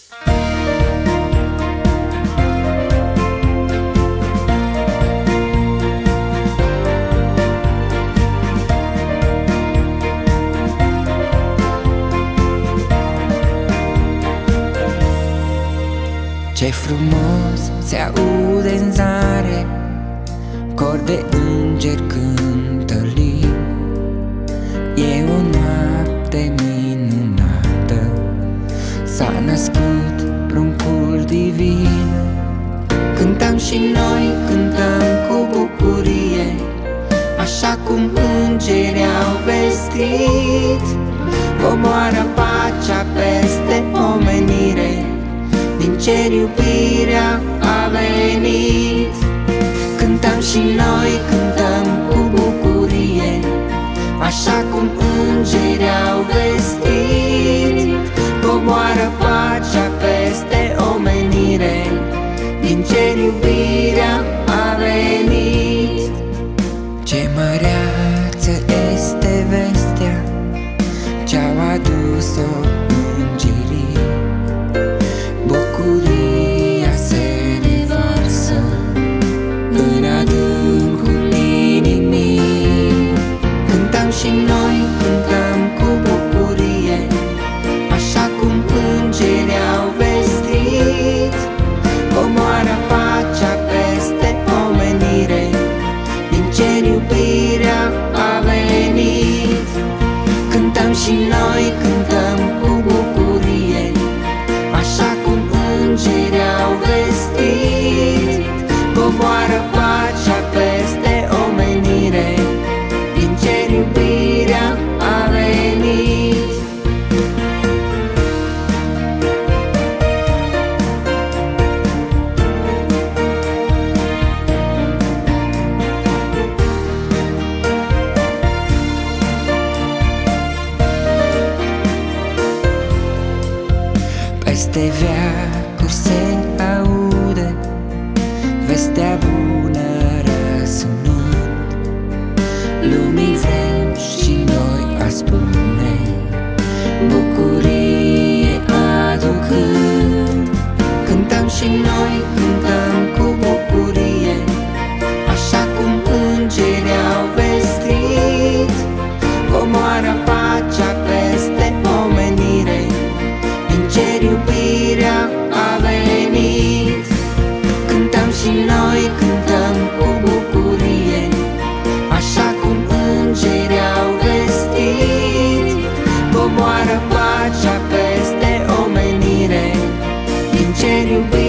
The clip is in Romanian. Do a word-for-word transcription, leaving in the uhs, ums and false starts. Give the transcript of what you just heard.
Ce frumos se aude în zare, cor de îngeri cântă lin. E o noapte minunată, s-a născut pruncul divin. Cântăm și noi, cântăm cu bucurie, așa cum îngerii au vestit. Coboară pacea peste omenire, din cer iubirea a venit. Cântăm și noi, cântăm cu bucurie, așa cum îngerii au vestit. Coboară pacea peste omenire, din cer iubirea a venit. Ce măreață este vestea ce-au adus-o îngerii. Bucuria se revarsă în adâncul inimii. Cântăm și noi, cântăm cu bucurie, așa cum îngerii au vestit. Coboară pacea peste omenire, din cer iubirea a venit. Cântăm și noi, cântăm cu bucurie, așa cum îngerii au vestit. Coboară pacea peste omenire, din cer iubirea a venit. Peste veacuri se aude vestea bună răsunând. Lumii vrem și noi a spune, bucurie aducând. Cântăm și noi, cântăm cu bucurie, așa cum îngerii au vestit. Coboară pacea peste omenire, din cer iubirea a venit. Cântăm și noi, cântăm cu bucurie, așa cum îngerii au vestit. Coboară pacea peste omenire, din cer iubirea